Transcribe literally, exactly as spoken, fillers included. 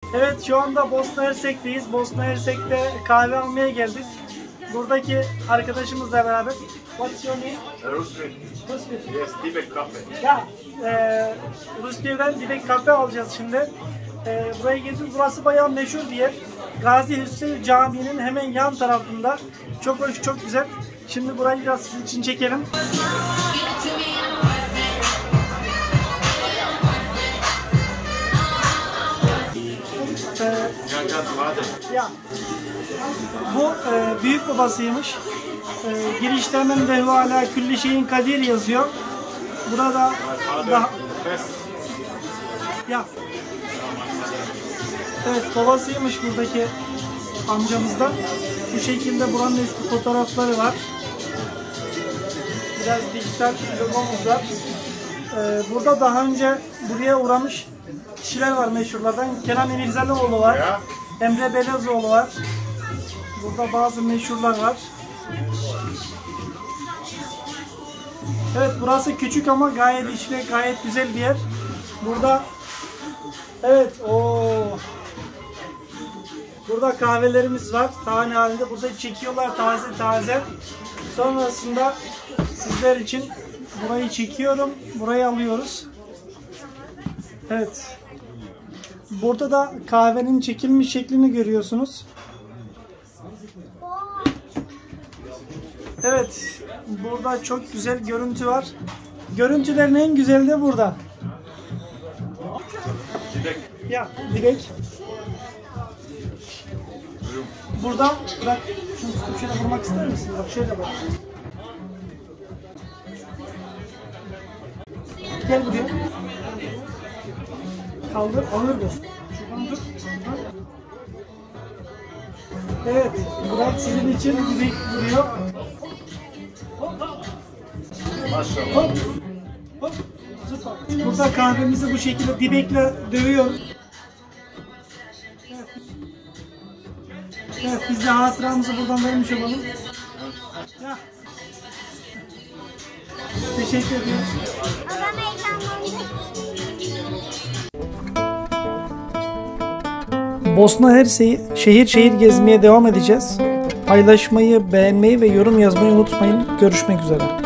Evet, şu anda Bosna Hersek'teyiz. Bosna Hersek'te kahve almaya geldik. Buradaki arkadaşımızla beraber. What's your name? Rusvir. Rusvir. Yes, Dibek Cafe. Ya, e, Rusvir'den Dibek Cafe alacağız şimdi. E, buraya geziyoruz. Burası bayağı meşhur bir yer. Gazi Hüseyin Camii'nin hemen yan tarafında. Çok hoş, çok güzel. Şimdi burayı biraz sizin için çekelim. Ee, ya, bu e, büyük babasıymış. E, girişte hemen ve hala külli şeyin kadir yazıyor. Burada daha ya evet, babasıymış buradaki amcamızda. Bu şekilde buranın eski fotoğrafları var. Biraz dijital logomuz var. Ee, burada daha önce buraya uğramış kişiler var meşhurlardan. Kenan Emirzalıoğlu var. Emre Belezoğlu var. Burada bazı meşhurlar var. Evet, burası küçük ama gayet işle gayet güzel bir yer. Burada evet o burada kahvelerimiz var. Tane halinde burada çekiyorlar taze taze. Sonrasında sizler için burayı çekiyorum. Burayı alıyoruz. Evet. Burada da kahvenin çekilmiş şeklini görüyorsunuz. Evet. Burada çok güzel görüntü var. Görüntülerin en güzeli de burada. Dibek. Ya, Dibek. Burada bak, şunu tutup şöyle vurmak ister misin? Bak şöyle bak. Gel buraya. Kaldır, alır bu. Şuradan tut. Şuradan. Evet, Burak sizin için Dibek vuruyor. Maşallah. Hop. Hop. Süper. Burada kahvemizi bu şekilde Dibek'le dövüyoruz. Evet. Evet, biz de hatıramızı buradan vermiş olalım. Ya. Teşekkür ediyoruz. Bosna Hersek'i şehir şehir gezmeye devam edeceğiz. Paylaşmayı, beğenmeyi ve yorum yazmayı unutmayın. Görüşmek üzere.